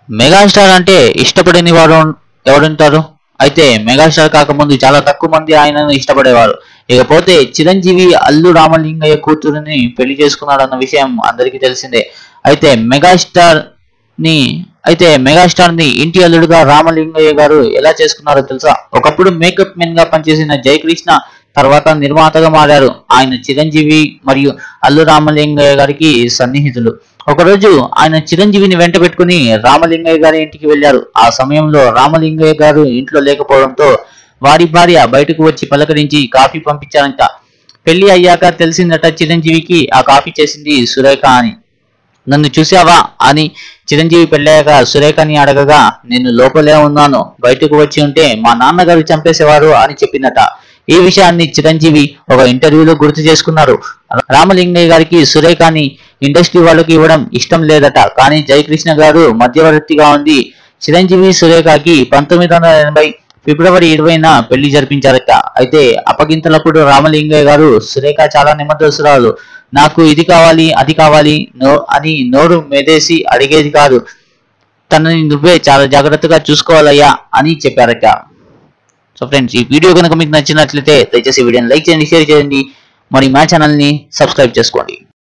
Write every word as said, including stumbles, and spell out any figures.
Megastar అంటే ఇష్టపడని వారు ఎవరుంటారు? అయితే మెగాస్టార్ కాకముందు చాలా తక్కువ మంది ఆయనను ఇష్టపడేవారు. ఇకపోతే చిరంజీవి అల్లు రామలింగయ్య కూతురిని పెళ్లి చేసుకున్నాడన్న విషయం అందరికీ తెలిసిందే. అయితే మెగాస్టార్ ని అయితే మెగాస్టార్ ని ఇంటి అల్లుడుగా రామలింగయ్య గారు ఎలా చేసుకున్నారో తెలుసా? ఒకప్పుడు మేకప్ మెన్ గా పనిచేసిన జయకృష్ణ తర్వాత నిర్మాతగా మారారు. ఆయన చిరంజీవి మరియు అల్లు రామలింగయ్య గారికి సన్నిహితులు. ఒకరోజు ఆయన చిరంజీవిని వెంట పెట్టుకుని రామలింగయ్య గారి ఇంటికి వెళ్లారు. ఆ సమయంలో రామలింగయ్య గారు ఇంట్లో లేకపోవడంతో వారి భార్య బయటకు వచ్చి పలకరించి కాఫీ పంపించారంట. పెళ్లి అయ్యాక తెలిసిందట చిరంజీవికి ఆ కాఫీ చేసింది సురేఖ అని. నన్ను చూసావా అని చిరంజీవి పెళ్ళాక సురేఖని అడగగా, నేను లోపలే ఉన్నాను, బయటకు వచ్చి ఉంటే మా నాన్నగారు చంపేసేవారు అని చెప్పిందట. ఈ విషయాన్ని చిరంజీవి ఒక ఇంటర్వ్యూలో గుర్తు చేసుకున్నారు. రామలింగయ్య గారికి సురేఖని ఇండస్ట్రీ వాళ్ళకి ఇవ్వడం ఇష్టం లేదట. కానీ జయకృష్ణ గారు మధ్యవర్తిగా ఉంది చిరంజీవి సురేఖకి పంతొమ్మిది వందల ఎనభై ఫిబ్రవరి ఇరవైన పెళ్లి జరిపించారట. అయితే అప్పగింతలప్పుడు రామలింగయ్య గారు, సురేఖ చాలా నిమ్మదోసురాలు, నాకు ఇది కావాలి అది కావాలి నో అని నోరు మెదేసి అడిగేది కాదు, తనని నువ్వే చాలా జాగ్రత్తగా చూసుకోవాలయ్యా అని చెప్పారట. సో ఫ్రెండ్స్, ఈ వీడియో కనుక మీకు నచ్చినట్లయితే దయచేసి వీడియోని లైక్ చేయండి, షేర్ చేయండి, మరి మా ఛానల్ని సబ్స్క్రైబ్ చేసుకోండి.